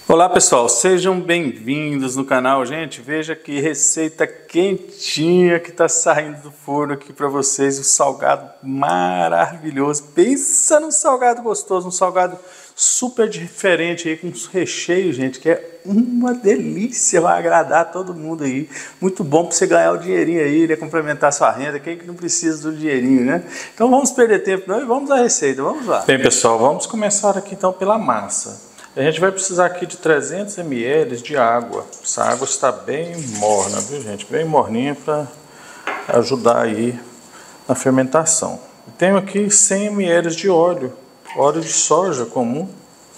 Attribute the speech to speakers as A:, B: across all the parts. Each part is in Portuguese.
A: Olá pessoal, sejam bem-vindos no canal. Gente, veja que receita quentinha que está saindo do forno aqui para vocês. Um salgado maravilhoso. Pensa num salgado gostoso, um salgado super diferente aí, com uns recheios, gente, que é uma delícia, vai agradar todo mundo aí. Muito bom para você ganhar o dinheirinho aí, né? Complementar sua renda. Quem que não precisa do dinheirinho, né? Então vamos perder tempo não e vamos à receita, vamos lá. Bem pessoal, vamos começar aqui então pela massa. A gente vai precisar aqui de 300 ml de água. Essa água está bem morna, viu gente? Bem morninha para ajudar aí na fermentação. Tenho aqui 100 ml de óleo de soja comum.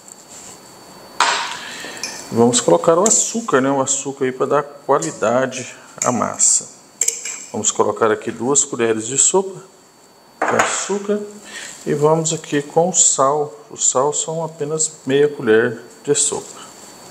A: Vamos colocar o açúcar, né? O açúcar aí para dar qualidade à massa. Vamos colocar aqui 2 colheres de sopa de açúcar. E vamos aqui com o sal. O sal são apenas meia colher de sopa.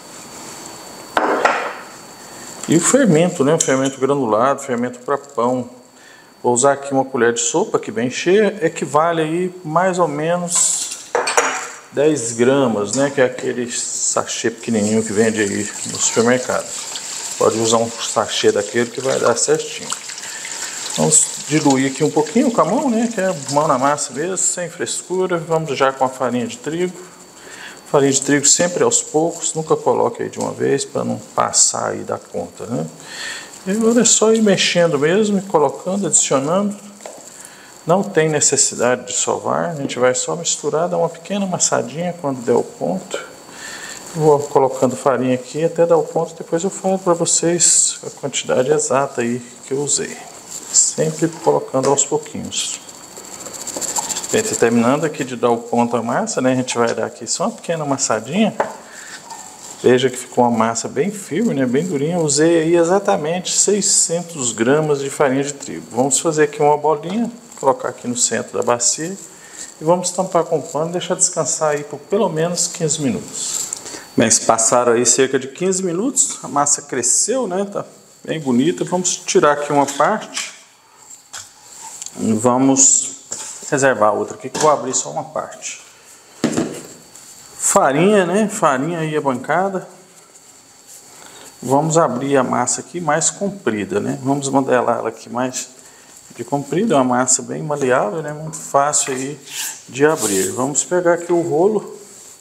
A: E o fermento, né? O fermento granulado, fermento para pão. Vou usar aqui uma colher de sopa que bem cheia, equivale aí mais ou menos 10 gramas, né? Que é aquele sachê pequenininho que vende aí no supermercado. Pode usar um sachê daquele que vai dar certinho. Vamos diluir aqui um pouquinho com a mão, né? Que é mão na massa mesmo, sem frescura. Vamos já com a farinha de trigo. Farinha de trigo sempre aos poucos, nunca coloque aí de uma vez para não passar aí da conta, né? E agora é só ir mexendo mesmo, colocando, adicionando. Não tem necessidade de sovar, a gente vai só misturar, dar uma pequena amassadinha quando der o ponto. Vou colocando farinha aqui até dar o ponto, depois eu falo para vocês a quantidade exata aí que eu usei. Sempre colocando aos pouquinhos. Bem, terminando aqui de dar o ponto à massa, né? A gente vai dar aqui só uma pequena amassadinha. Veja que ficou uma massa bem firme, né? Bem durinha. Eu usei aí exatamente 600 gramas de farinha de trigo. Vamos fazer aqui uma bolinha, colocar aqui no centro da bacia e vamos tampar com pano e deixar descansar aí por pelo menos 15 minutos. Bem, se passaram aí cerca de 15 minutos, a massa cresceu, né? Tá bem bonita. Vamos tirar aqui uma parte e vamos reservar a outra aqui, que eu vou abrir só uma parte. Farinha, né? Farinha aí a bancada. Vamos abrir a massa aqui mais comprida, né? Vamos modelar ela aqui mais de comprida, é uma massa bem maleável, né? Muito fácil aí de abrir. Vamos pegar aqui o rolo.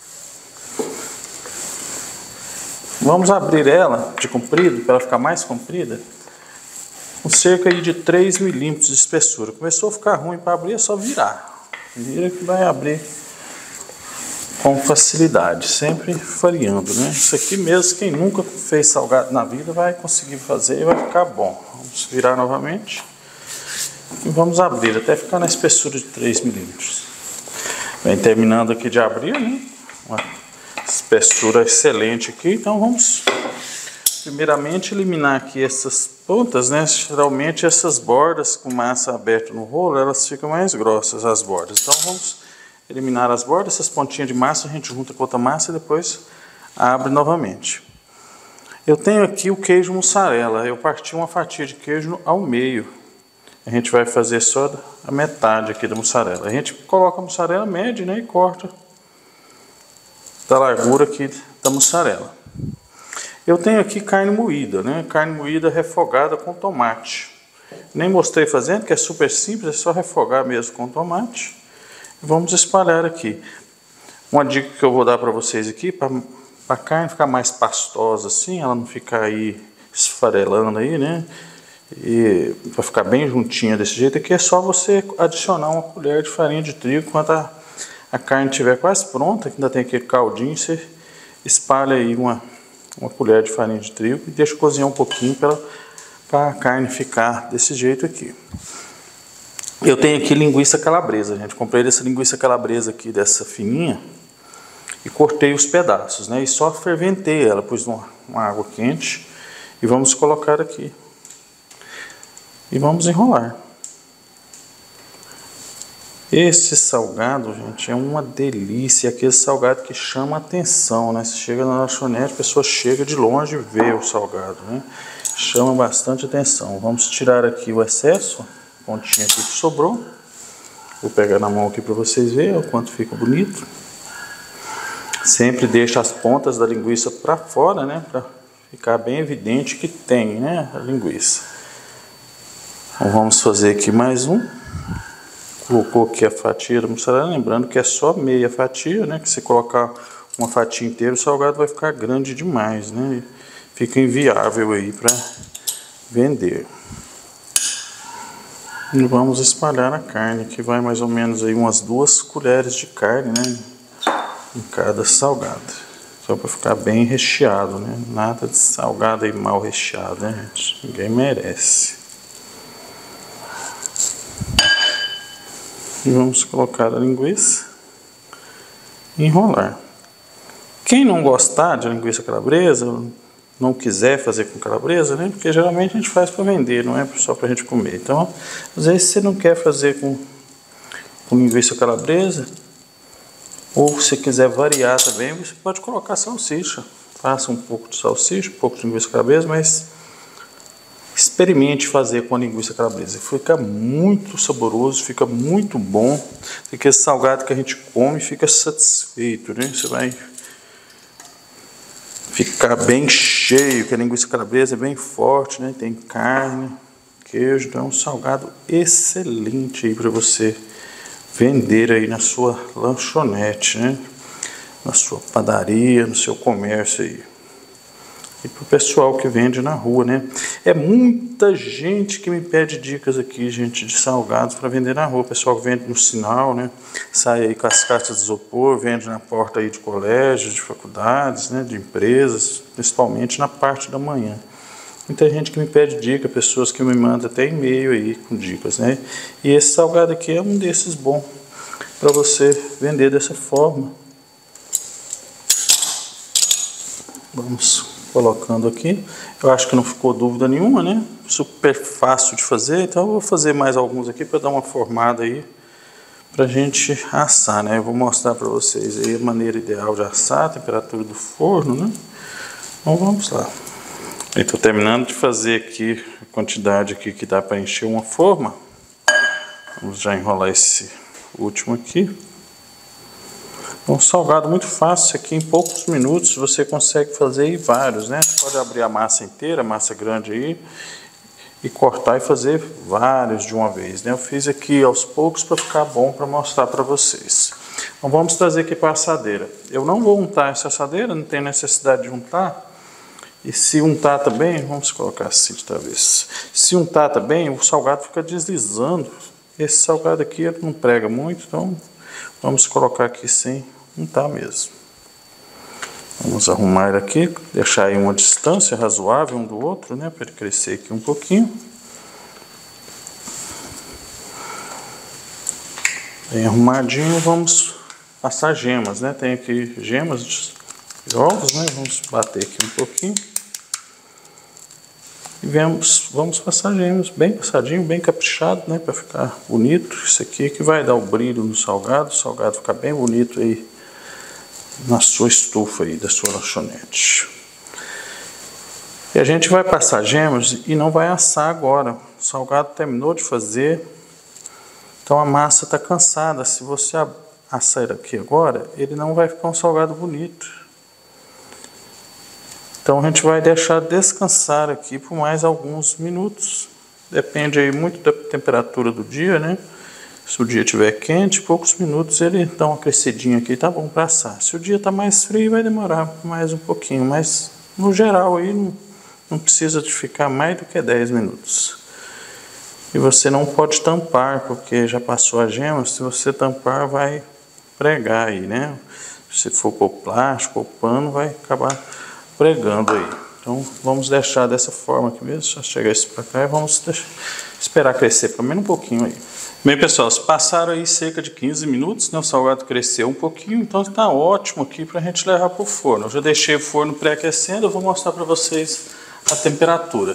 A: Vamos abrir ela de comprido, para ela ficar mais comprida, com cerca de 3 milímetros de espessura. Começou a ficar ruim para abrir, é só virar. Vira que vai abrir com facilidade, sempre variando, né? Isso aqui mesmo, quem nunca fez salgado na vida vai conseguir fazer e vai ficar bom. Vamos virar novamente e vamos abrir até ficar na espessura de 3 milímetros. Bem, terminando aqui de abrir, né? Uma espessura excelente aqui, então vamos primeiramente eliminar aqui essas pontas, né? Geralmente essas bordas com massa aberta no rolo, elas ficam mais grossas, as bordas. Então vamos eliminar as bordas, essas pontinhas de massa a gente junta com outra massa e depois abre novamente. Eu tenho aqui o queijo mussarela, eu parti uma fatia de queijo ao meio. A gente vai fazer só a metade aqui da mussarela. A gente coloca a mussarela média, né? E corta da largura aqui da mussarela. Eu tenho aqui carne moída, né? Carne moída refogada com tomate. Nem mostrei fazendo, que é super simples, é só refogar mesmo com tomate. Vamos espalhar aqui. Uma dica que eu vou dar para vocês aqui, para a carne ficar mais pastosa assim, ela não ficar aí esfarelando aí, né? E para ficar bem juntinha desse jeito aqui, é só você adicionar uma colher de farinha de trigo. Quando a carne estiver quase pronta, que ainda tem aquele caldinho, você espalha aí uma colher de farinha de trigo e deixa cozinhar um pouquinho para a carne ficar desse jeito aqui. Eu tenho aqui linguiça calabresa, gente. Comprei essa linguiça calabresa aqui, dessa fininha, e cortei os pedaços, né? E só ferventei ela, pus uma água quente e vamos colocar aqui. E vamos enrolar. Esse salgado, gente, é uma delícia. Aquele salgado que chama a atenção, né? Você chega na lanchonete, a pessoa chega de longe e vê o salgado, né? Chama bastante atenção. Vamos tirar aqui o excesso, a pontinha aqui que sobrou. Vou pegar na mão aqui para vocês verem o quanto fica bonito. Sempre deixa as pontas da linguiça para fora, né? Para ficar bem evidente que tem, né? A linguiça. Então vamos fazer aqui mais um. Colocou aqui a fatia da mussarela, lembrando que é só meia fatia, né? Que se colocar uma fatia inteira, o salgado vai ficar grande demais, né? Fica inviável aí para vender. E vamos espalhar a carne, que vai mais ou menos aí umas 2 colheres de carne, né? Em cada salgado. Só para ficar bem recheado, né? Nada de salgado aí mal recheado, né, gente? Ninguém merece. E vamos colocar a linguiça e enrolar. Quem não gostar de linguiça calabresa, não quiser fazer com calabresa, né? Porque geralmente a gente faz para vender, não é só para a gente comer. Então, às vezes você não quer fazer com linguiça calabresa, ou se quiser variar também, você pode colocar salsicha. Faça um pouco de salsicha, um pouco de linguiça calabresa, mas experimente fazer com a linguiça calabresa. Fica muito saboroso, fica muito bom. Fica esse salgado que a gente come, fica satisfeito, né? Você vai ficar bem cheio, que a linguiça calabresa é bem forte, né? Tem carne, queijo, então é um salgado excelente aí para você vender aí na sua lanchonete, né? Na sua padaria, no seu comércio aí. E para o pessoal que vende na rua, né? É muita gente que me pede dicas aqui, gente, de salgados para vender na rua. O pessoal que vende no sinal, né? Sai aí com as caixas de isopor, vende na porta aí de colégios, de faculdades, né? De empresas, principalmente na parte da manhã. Muita gente que me pede dica, pessoas que me mandam até e-mail aí com dicas, né? E esse salgado aqui é um desses bom para você vender dessa forma. Vamos colocando aqui. Eu acho que não ficou dúvida nenhuma, né? Super fácil de fazer, então eu vou fazer mais alguns aqui para dar uma formada aí pra gente assar, né? Eu vou mostrar para vocês aí a maneira ideal de assar, a temperatura do forno, né? Então vamos lá. Estou terminando de fazer aqui a quantidade aqui que dá para encher uma forma. Vamos já enrolar esse último aqui. Um salgado muito fácil aqui, em poucos minutos você consegue fazer aí vários, né? Você pode abrir a massa inteira, a massa grande aí, e cortar e fazer vários de uma vez, né? Eu fiz aqui aos poucos para ficar bom para mostrar para vocês. Então vamos trazer aqui para a assadeira. Eu não vou untar essa assadeira, não tem necessidade de untar. E se untar também, vamos colocar assim de vez. Se untar também, o salgado fica deslizando. Esse salgado aqui ele não prega muito, então vamos colocar aqui sem untar mesmo. Vamos arrumar ele aqui, deixar aí uma distância razoável um do outro, né, para ele crescer aqui um pouquinho. Bem arrumadinho, vamos passar gemas, né? Tem aqui gemas de ovos, né? Vamos bater aqui um pouquinho. E vamos passar gemas bem passadinho, bem caprichado, né? Para ficar bonito. Isso aqui que vai dar o brilho no salgado. O salgado ficar bem bonito aí na sua estufa aí, da sua lanchonete. E a gente vai passar gemas e não vai assar agora. O salgado terminou de fazer, então a massa está cansada. Se você assar ele aqui agora, ele não vai ficar um salgado bonito. Então a gente vai deixar descansar aqui por mais alguns minutos. Depende aí muito da temperatura do dia, né? Se o dia estiver quente, poucos minutos ele dá uma crescidinha aqui, tá bom para assar. Se o dia está mais frio, vai demorar mais um pouquinho, mas no geral aí não precisa de ficar mais do que 10 minutos. E você não pode tampar, porque já passou a gema. Se você tampar, vai pregar aí, né? Se for por plástico ou pano, vai acabar pregando aí. Então vamos deixar dessa forma aqui mesmo. Só chegar isso para cá e vamos esperar crescer pelo menos um pouquinho aí. Bem, pessoal, se passaram aí cerca de 15 minutos, né? O salgado cresceu um pouquinho, então está ótimo aqui para a gente levar para o forno. Eu já deixei o forno pré-aquecendo, eu vou mostrar para vocês a temperatura.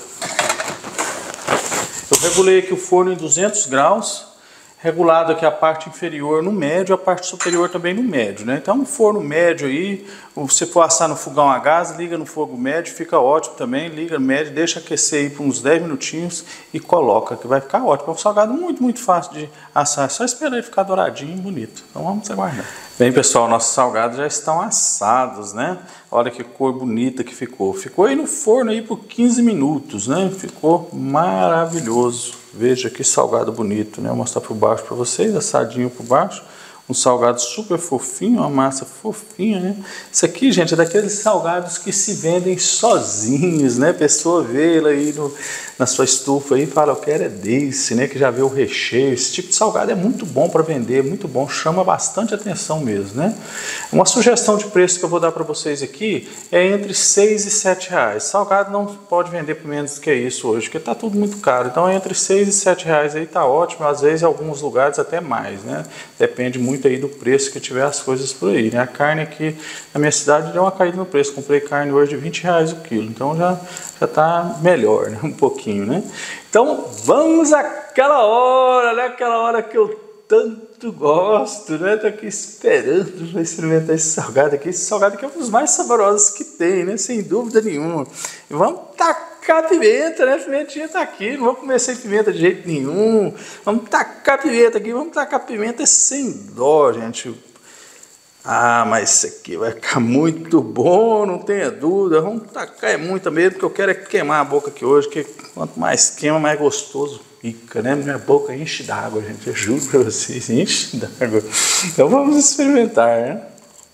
A: Eu regulei aqui o forno em 200 graus, regulado aqui a parte inferior no médio, a parte superior também no médio, né? Então um forno médio aí, se for assar no fogão a gás, liga no fogo médio, fica ótimo também, liga no médio, deixa aquecer aí por uns 10 minutinhos e coloca, que vai ficar ótimo. É um salgado muito, muito fácil de assar, é só esperar ele ficar douradinho e bonito. Então vamos aguardar. Bem, pessoal, nossos salgados já estão assados, né? Olha que cor bonita que ficou. Ficou aí no forno aí por 15 minutos, né? Ficou maravilhoso. Veja que salgado bonito, né? Vou mostrar por baixo para vocês, assadinho por baixo. Um salgado super fofinho, uma massa fofinha, né? Isso aqui, gente, é daqueles salgados que se vendem sozinhos, né? A pessoa vê ele aí na sua estufa aí e fala, eu quero é desse, né? Que já vê o recheio. Esse tipo de salgado é muito bom para vender, muito bom, chama bastante atenção mesmo, né? Uma sugestão de preço que eu vou dar para vocês aqui é entre 6 e 7 reais. Salgado não pode vender por menos do que isso hoje, porque tá tudo muito caro. Então, entre 6 e 7 reais aí tá ótimo, às vezes em alguns lugares até mais, né? Depende muito aí do preço que tiver as coisas por aí, né? A carne aqui na minha cidade deu uma caída no preço. Comprei carne hoje de 20 reais o quilo, então já tá melhor, né? Um pouquinho, né? Então vamos àquela hora, né? Aquela hora que eu tanto gosto, né? Tô aqui esperando para experimentar esse salgado aqui. Esse salgado aqui é um dos mais saborosos que tem, né? Sem dúvida nenhuma. E vamos tacar pimenta, né? A pimentinha tá aqui, não vou comer sem pimenta de jeito nenhum. Vamos tacar pimenta aqui, vamos tacar pimenta sem dó, gente. Ah, mas isso aqui vai ficar muito bom, não tenha dúvida. Vamos tacar é muita mesmo, porque eu quero é queimar a boca aqui hoje, que quanto mais queima, mais gostoso fica, né? Minha boca enche d'água, gente, eu juro pra vocês, enche d'água. Então vamos experimentar, né?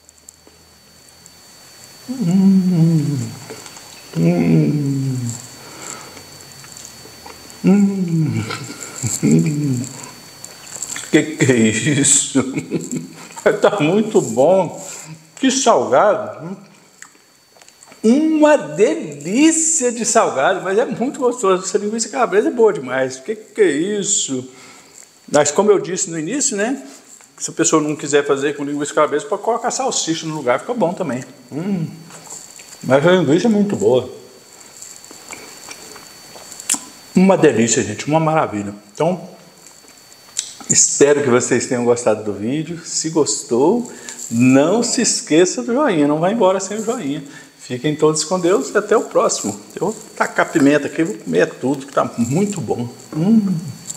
A: Que é isso? Tá muito bom. Que salgado. Uma delícia de salgado, mas é muito gostoso. Essa linguiça calabresa é boa demais. Que é isso? Mas como eu disse no início, né? Se a pessoa não quiser fazer com linguiça calabresa, pode colocar salsicha no lugar, fica bom também. Mas a linguiça é muito boa. Uma delícia, gente, uma maravilha. Então, espero que vocês tenham gostado do vídeo. Se gostou, não se esqueça do joinha, não vai embora sem o joinha. Fiquem todos com Deus e até o próximo. Eu vou tacar pimenta aqui, vou comer tudo, que tá muito bom.